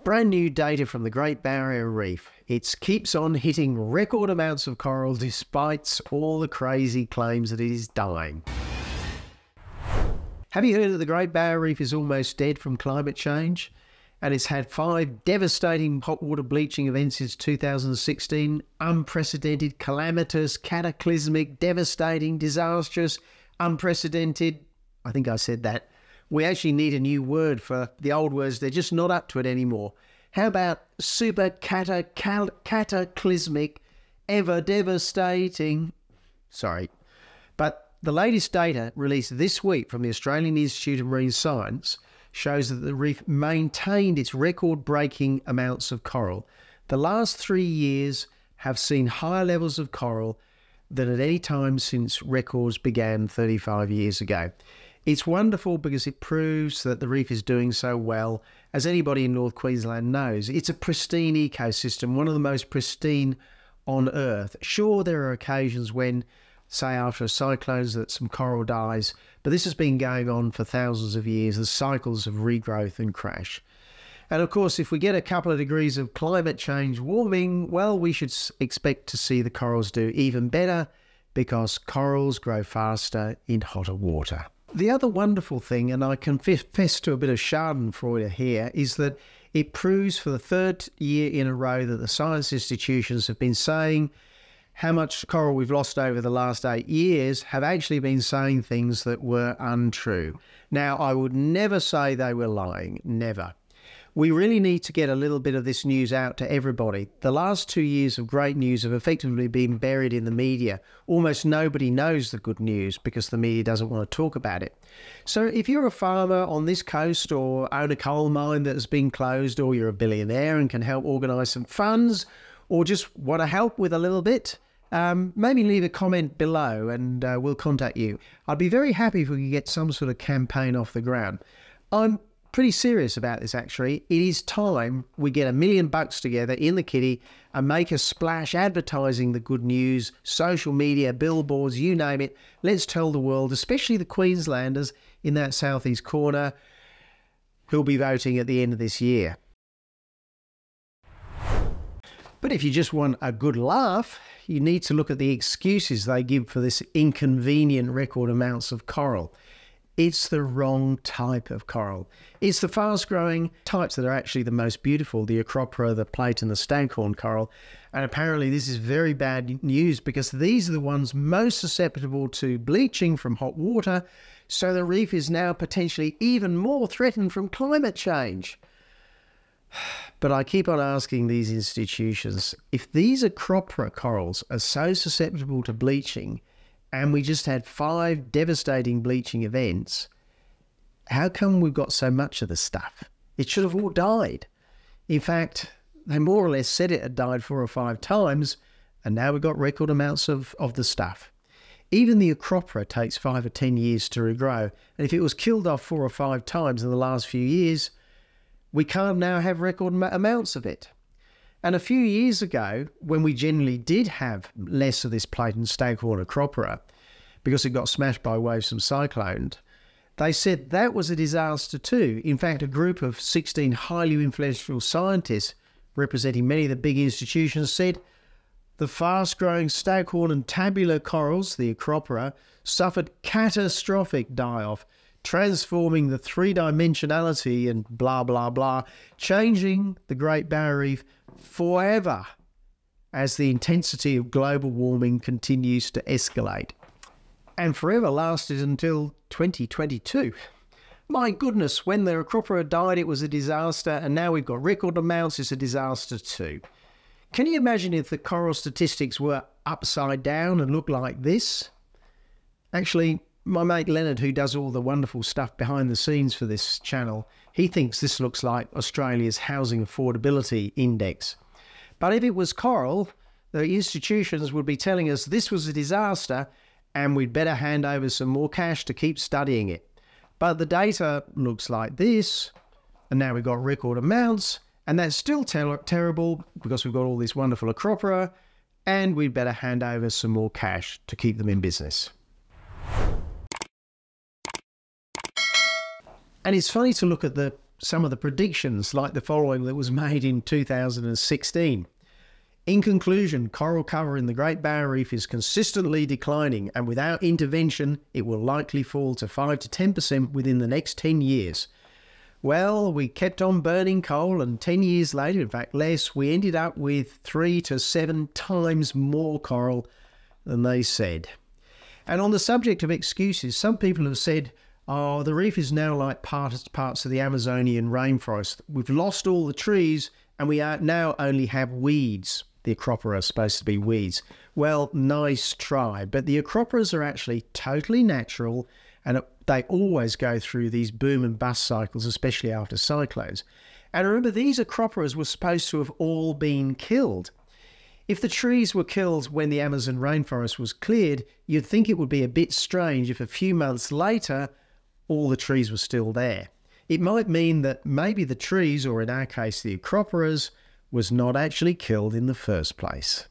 Brand new data from the Great Barrier Reef. It keeps on hitting record amounts of coral despite all the crazy claims that it is dying. Have you heard that the Great Barrier Reef is almost dead from climate change? And it's had 5 devastating hot water bleaching events since 2016. Unprecedented, calamitous, cataclysmic, devastating, disastrous, unprecedented. I think I said that. We actually need a new word for the old words. They're just not up to it anymore. How about super cataclysmic, ever devastating? Sorry. But the latest data released this week from the Australian Institute of Marine Science shows that the reef maintained its record-breaking amounts of coral. The last 3 years have seen higher levels of coral than at any time since records began 35 years ago. It's wonderful because it proves that the reef is doing so well. As anybody in North Queensland knows, it's a pristine ecosystem, one of the most pristine on Earth. Sure, there are occasions when, say after a cyclone, that some coral dies, but this has been going on for thousands of years, the cycles of regrowth and crash. And of course, if we get a couple of degrees of climate change warming, well, we should expect to see the corals do even better because corals grow faster in hotter water. The other wonderful thing, and I confess to a bit of schadenfreude here, is that it proves for the 3rd year in a row that the science institutions have been saying how much coral we've lost over the last 8 years have actually been saying things that were untrue. Now, I would never say they were lying, never. We really need to get a little bit of this news out to everybody. The last 2 years of great news have effectively been buried in the media. Almost nobody knows the good news because the media doesn't want to talk about it. So if you're a farmer on this coast or own a coal mine that has been closed, or you're a billionaire and can help organise some funds, or just want to help with a little bit, maybe leave a comment below and we'll contact you. I'd be very happy if we could get some sort of campaign off the ground. I'm pretty serious about this, actually. It is time we get $1 million together in the kitty and make a splash advertising the good news, social media, billboards, you name it. Let's tell the world, especially the Queenslanders in that southeast corner who'll be voting at the end of this year. But if you just want a good laugh, you need to look at the excuses they give for this inconvenient record amounts of coral. It's the wrong type of coral. It's the fast-growing types that are actually the most beautiful, the acropora, the plate and the staghorn coral. And apparently this is very bad news because these are the ones most susceptible to bleaching from hot water, so the reef is now potentially even more threatened from climate change. But I keep on asking these institutions, if these acropora corals are so susceptible to bleaching, and we just had 5 devastating bleaching events, how come we've got so much of the stuff? It should have all died. In fact, they more or less said it had died 4 or 5 times, and now we've got record amounts of the stuff. Even the acropora takes 5 or 10 years to regrow, and if it was killed off 4 or 5 times in the last few years, we can't now have record amounts of it. And a few years ago, when we generally did have less of this plate and staghorn acropora, because it got smashed by waves from cyclone, they said that was a disaster too. In fact, a group of 16 highly influential scientists representing many of the big institutions said the fast-growing staghorn and tabular corals, the acropora, suffered catastrophic die-off, transforming the 3-dimensionality and blah, blah, blah, changing the Great Barrier Reef forever as the intensity of global warming continues to escalate. And forever lasted until 2022. My goodness, when the acropora died, it was a disaster, and now we've got record amounts, it's a disaster too. Can you imagine if the coral statistics were upside down and looked like this? Actually, my mate Leonard, who does all the wonderful stuff behind the scenes for this channel, he thinks this looks like Australia's housing affordability index. But if it was coral, the institutions would be telling us this was a disaster and we'd better hand over some more cash to keep studying it. But the data looks like this, and now we've got record amounts, and that's still terrible because we've got all this wonderful acropora, and we'd better hand over some more cash to keep them in business. And it's funny to look at the some of the predictions, like the following that was made in 2016. In conclusion, coral cover in the Great Barrier Reef is consistently declining, and without intervention, it will likely fall to 5 to 10% within the next 10 years. Well, we kept on burning coal, and 10 years later, in fact less, we ended up with 3 to 7 times more coral than they said. And on the subject of excuses, some people have said, oh, the reef is now like parts of the Amazonian rainforest. We've lost all the trees, and we now only have weeds. The acropora are supposed to be weeds. Well, nice try, but the acroporas are actually totally natural, and they always go through these boom and bust cycles, especially after cyclones. And remember, these acroporas were supposed to have all been killed. If the trees were killed when the Amazon rainforest was cleared, you'd think it would be a bit strange if a few months later all the trees were still there. It might mean that maybe the trees, or in our case the acroporas, was not actually killed in the first place.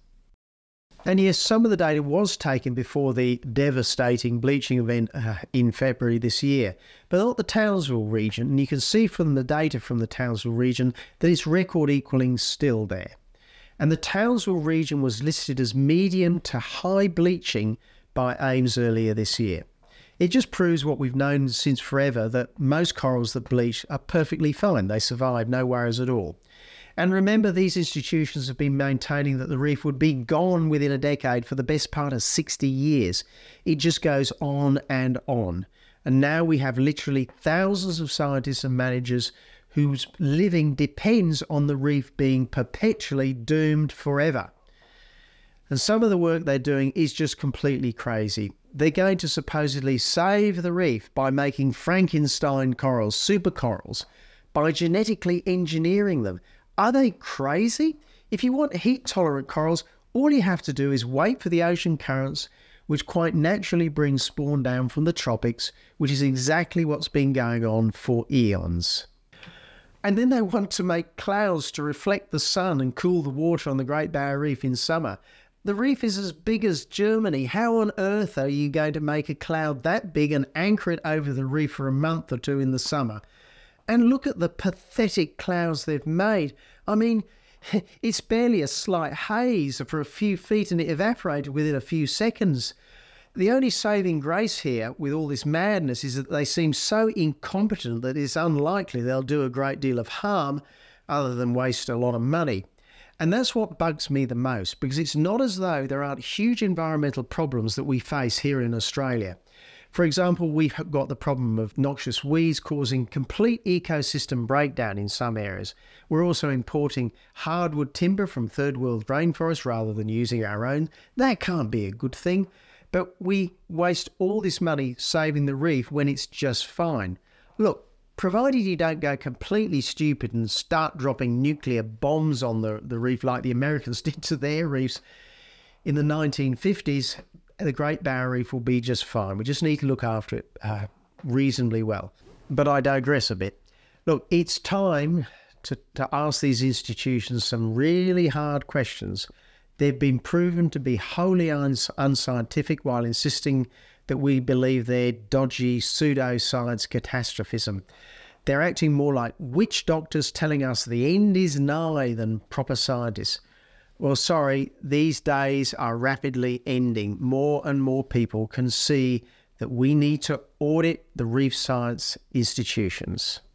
And yes, some of the data was taken before the devastating bleaching event in February this year, but not the Townsville region, and you can see from the data from the Townsville region that it's record equaling still there. And the Townsville region was listed as medium to high bleaching by AIMS earlier this year. It just proves what we've known since forever, that most corals that bleach are perfectly fine. They survive, no worries at all. And remember, these institutions have been maintaining that the reef would be gone within a decade for the best part of 60 years. It just goes on and on. And now we have literally thousands of scientists and managers whose living depends on the reef being perpetually doomed forever. And some of the work they're doing is just completely crazy. They're going to supposedly save the reef by making Frankenstein corals, supercorals, by genetically engineering them. Are they crazy? If you want heat-tolerant corals, all you have to do is wait for the ocean currents, which quite naturally bring spawn down from the tropics, which is exactly what's been going on for eons. And then they want to make clouds to reflect the sun and cool the water on the Great Barrier Reef in summer. The reef is as big as Germany. How on earth are you going to make a cloud that big and anchor it over the reef for a month or two in the summer? And look at the pathetic clouds they've made. I mean, it's barely a slight haze for a few feet, and it evaporated within a few seconds. The only saving grace here with all this madness is that they seem so incompetent that it's unlikely they'll do a great deal of harm other than waste a lot of money. And that's what bugs me the most, because it's not as though there aren't huge environmental problems that we face here in Australia. For example, we've got the problem of noxious weeds causing complete ecosystem breakdown in some areas. We're also importing hardwood timber from third world rainforests rather than using our own. That can't be a good thing. But we waste all this money saving the reef when it's just fine. Look, provided you don't go completely stupid and start dropping nuclear bombs on the reef like the Americans did to their reefs in the 1950s, the Great Barrier Reef will be just fine. We just need to look after it reasonably well. But I digress a bit. Look, it's time to ask these institutions some really hard questions. They've been proven to be wholly unscientific while insisting that we believe their dodgy pseudoscience catastrophism. They're acting more like witch doctors telling us the end is nigh than proper scientists. Well, sorry, these days are rapidly ending. More and more people can see that we need to audit the reef science institutions.